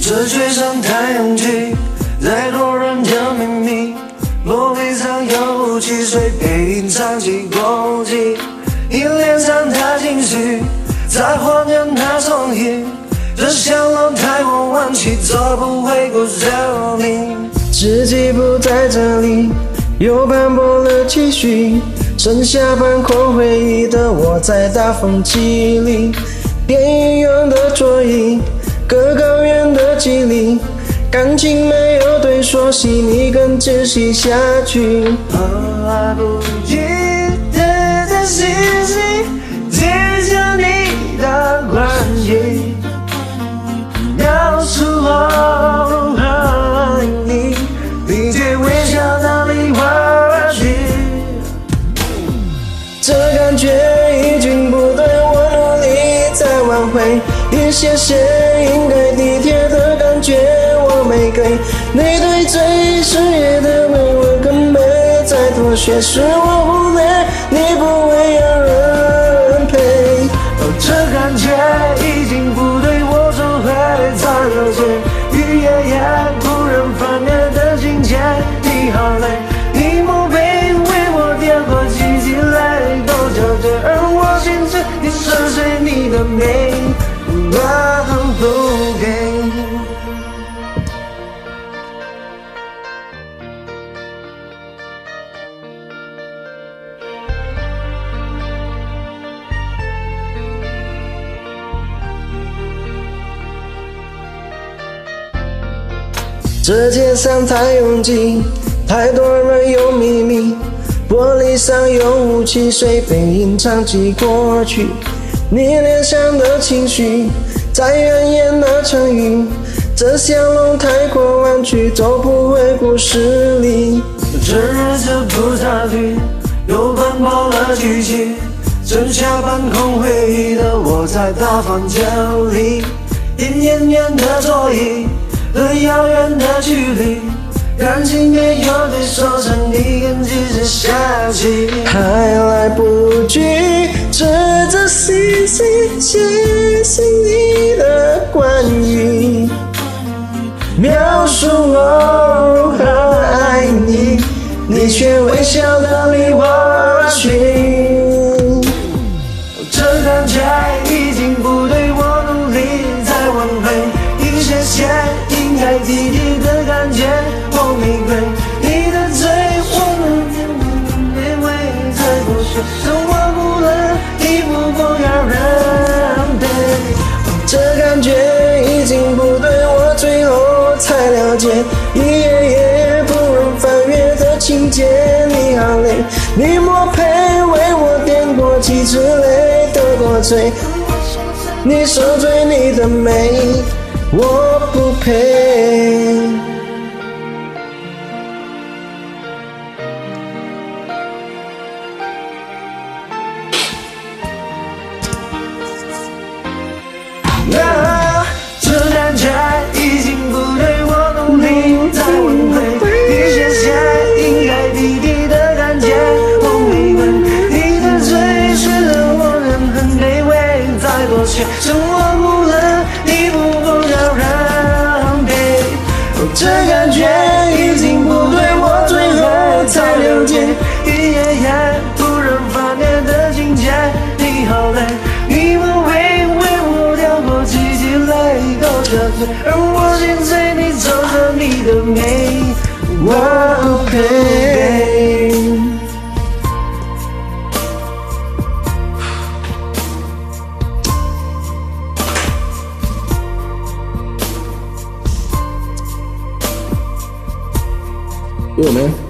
这街上太拥挤，太多人的秘密，玻璃上有雾气，水被隐藏起攻击，你脸上的情绪，在还原那踪影。这巷路太过弯曲，走不回故乡里。自己不在这里，又斑驳了期许，剩下半空回忆的我在大风机里。电影院的座椅，隔高远的距离，感情没有对说，细腻更仔细下去。来不及的信息，记下你的关系，告诉我爱你，你却微笑的离我而去。这感觉已经不对，我努力在挽回，一些些应该体贴的感觉我没给，你对最事业的为我更没再妥协，是我不累，你不会有人陪。这感觉已经不对，我只会再了解，雨夜夜不忍翻越的情节，你好累，你墓碑为我点过几滴泪都交织，而我心碎，你深邃你的美，我不给。这街上太拥挤，太多人有秘密，玻璃上有雾气，水被隐藏起过去，你脸上的情绪在原野那成语，这巷路太过弯曲，走不回故事里。这日子不差距，又奔跑了剧情，剩下半空回忆的我在大房间里，远远的座椅，很遥远的距离，感情没有对说成你更直接下去，还来不及指着星星写信你的关于，描述我爱你，你却微笑的离我而去。这感觉已经不对，我努力在挽回，一些些应该体贴的感觉我没给，你的嘴我没会再多说，生活不能你不够要人陪。这感觉已经不对，我最后才了解，一页页不容翻阅的情节，你好累，你莫配为我点过几次泪得过罪，你受罪你的美我不配。这感觉已经不对，我努力在挽回，一些些应该体贴的感觉我没给，你的嘴是让我人很卑微，再多些生活不能你不够要人陪。这感觉已经不对，我最后才了解，一页页不忍翻阅的情节，你好累，你不会为我掉过几滴泪都下去，而我心碎，你走着你的美，我不配。 我们。